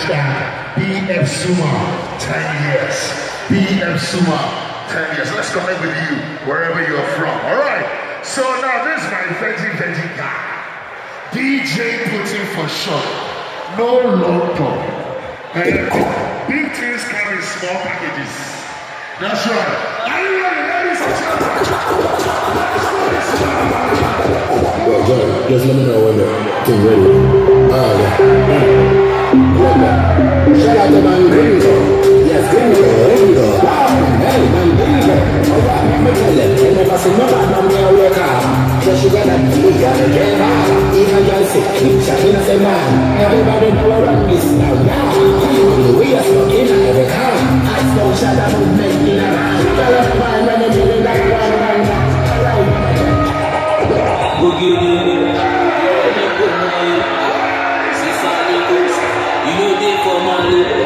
BF Suma, 10 years. BF Suma, 10 years. Let's connect with you wherever you're from. All right. So now this is my veggie guy. DJ putting for sure. No long talk. Big things carry small packages. That's right. Are you ready, ladies and gentlemen? Well, good. Just let me know when the thing ready. Shout out to my gringo. Yes, gringo. Hey, man, gringo. Alright, I'm gonna tell you. And if I say no, I'm gonna work hard. Just you gotta be, gotta get hard. Even y'all say, keep chatting, I say, man. Everybody know I run this now. Now, we are stuck in every car. I don't shut up and make me around. Tell us why I'm gonna do it like one right now. You know they for money.